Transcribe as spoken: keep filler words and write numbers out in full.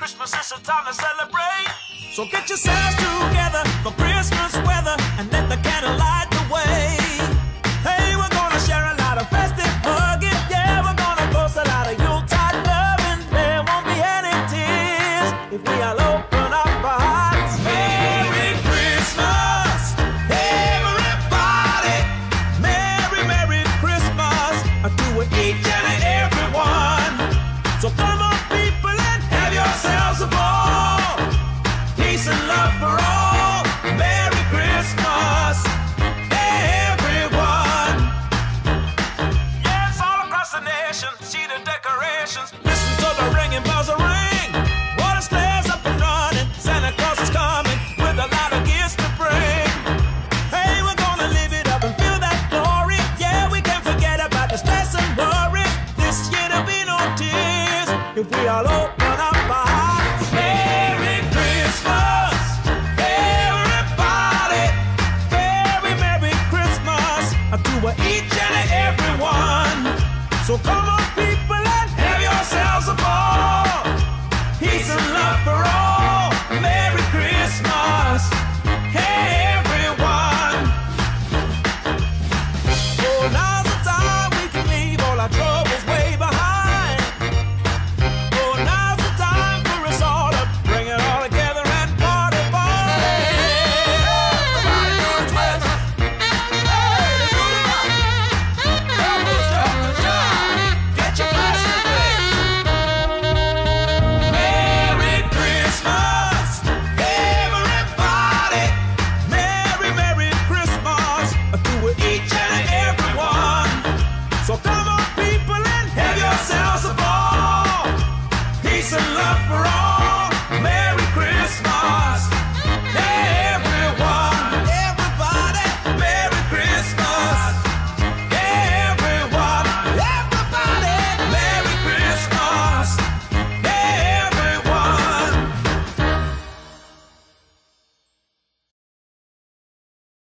Christmas is a time to celebrate. So get yourselves together for Christmas weather and let the candle light the way. Hey, we're gonna share a lot of festive hugging. Yeah, we're gonna boast a lot of Yuletide loving. There won't be any tears if we all open up our hearts. Merry Christmas, everybody. Merry, Merry Christmas to each and every one. So come on, people, and have yourselves a ball. Peace and love for all. Merry Christmas, everyone. Yes, all across the nation, see the decorations. Listen to the ringing bells that ring. Water slayers up and running. Santa Claus is coming with a lot of gifts to bring. Hey, we're gonna live it up and feel that glory. Yeah, we can't forget about the stress and worries. This year there'll be no tears if we all open up our hearts. Merry Christmas, everybody. Merry, Merry Christmas to each and every one. So come on.